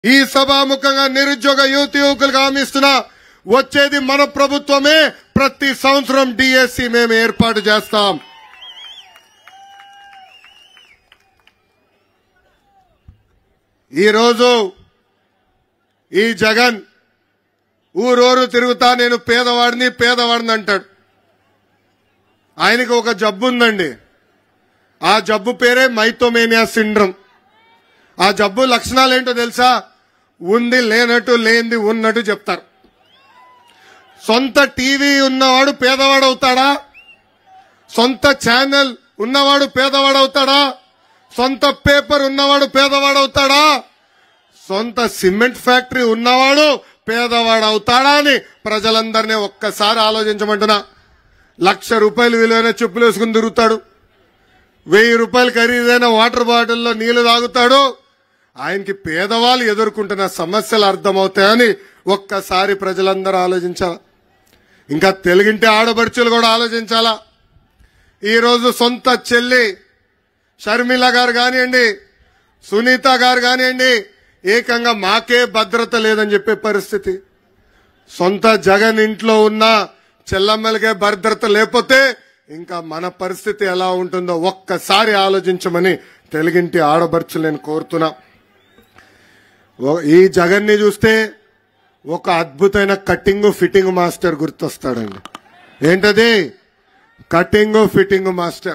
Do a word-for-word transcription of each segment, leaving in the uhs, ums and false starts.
ఈ సభాముఖంగా నిరుద్యోగ యువతి యువకులకు హామీ ఇస్తున్నా, వచ్చేది మన ప్రభుత్వమే. ప్రతి సంవత్సరం డిఎస్సి మేము ఏర్పాటు చేస్తాం. ఈరోజు ఈ జగన్ ఊరూరు తిరుగుతా నేను పేదవాడిని పేదవాడిని అంటాడు. ఆయనకు ఒక జబ్బు ఉందండి. ఆ జబ్బు పేరే మైథోమేనియా సిండ్రోమ్. ఆ జబ్బు లక్షణాలు ఏంటో తెలుసా? ఉంది లేనట్టు, లేనిది ఉన్నట్టు చెప్తారు. సొంత టీవీ ఉన్నవాడు పేదవాడు అవుతాడా? సొంత ఛానల్ ఉన్నవాడు పేదవాడు అవుతాడా? సొంత పేపర్ ఉన్నవాడు పేదవాడు అవుతాడా? సొంత సిమెంట్ ఫ్యాక్టరీ ఉన్నవాడు పేదవాడు అవుతాడా అని ప్రజలందరినీ ఒక్కసారి ఆలోచించమంటున్నా. లక్ష రూపాయలు విలువైన చెప్పులు వేసుకుని తిరుగుతాడు. వెయ్యి రూపాయలు ఖరీదైన వాటర్ బాటిల్లో నీళ్లు తాగుతాడు. ఆయనకి పేదవాళ్ళు ఎదుర్కొంటున్న సమస్యలు అర్థమవుతాయని ఒక్కసారి ప్రజలందరూ ఆలోచించాలా. ఇంకా తెలుగింటి ఆడపడుచులు కూడా ఆలోచించాలా. ఈరోజు సొంత చెల్లి షర్మిల గారు కానివ్వండి, సునీత గారు కానివ్వండి, ఏకంగా మాకే భద్రత లేదని చెప్పే పరిస్థితి. సొంత జగన్ ఇంట్లో ఉన్న చెల్లమ్మలకే భద్రత లేకపోతే ఇంకా మన పరిస్థితి ఎలా ఉంటుందో ఒక్కసారి ఆలోచించమని తెలుగింటి ఆడపడుచులు నేను కోరుతున్నా. ఈ జగన్ ని చూస్తే ఒక అద్భుతమైన కటింగ్ ఫిట్టింగ్ మాస్టర్ గుర్తొస్తాడండి. ఏంటది? Cutting fitting master.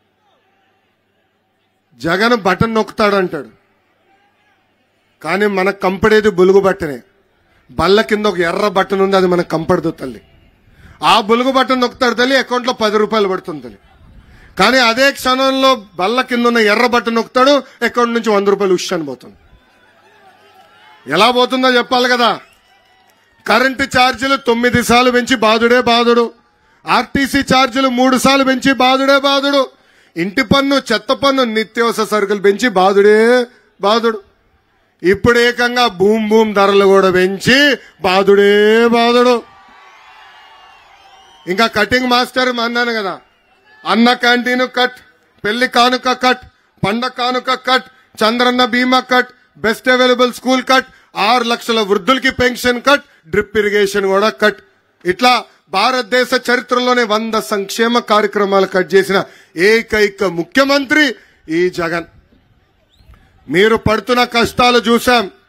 Jagan button నొక్కుతాడంటాడు, కానీ మనకు కంపడేది బులుగు బట్టనే. బల్ల కింద ఒక ఎర్ర బటన్ ఉంది, అది మనకు కంపడదు తల్లి. ఆ బులుగు బటన్ నొక్కుతాడు తల్లి, అకౌంట్ లో పది రూపాయలు పడుతుంది తల్లి. కానీ అదే క్షణంలో బల్ల కింద ఉన్న ఎర్ర బటన్ నొక్కుతాడు, అకౌంట్ నుంచి వంద రూపాయలు ఉష్షని పోతుంది. ఎలా పోతుందో చెప్పాలి కదా. కరెంటు ఛార్జీలు తొమ్మిది సార్లు పెంచి బాధుడే బాధుడు. ఆర్టీసీ ఛార్జీలు మూడు సార్లు పెంచి బాధుడే బాధుడు. ఇంటి పన్ను, చెత్త పన్ను, నిత్యావసర సరుకులు పెంచి బాధుడే బాధుడు. ఇప్పుడు ఏకంగా భూమ్ భూమ్ ధరలు కూడా పెంచి బాధుడే బాధుడు. ఇంకా కటింగ్ మాస్టర్ అన్నాను కదా, అన్న క్యాంటీన్ కట్, పెళ్లి కానుక కట్, పండగ కానుక cut, Chandranna Bima cut, best available school cut, ఆరు లక్షల వృద్ధులకి పెన్షన్ కట్, డ్రిప్ ఇరిగేషన్ కూడా కట్. ఇట్లా భారతదేశ చరిత్రలోనే వంద సంక్షేమ కార్యక్రమాలు కట్ చేసిన ఏకైక ముఖ్యమంత్రి ఈ జగన్. మీరు పడుతున్న కష్టాలు చూశాం.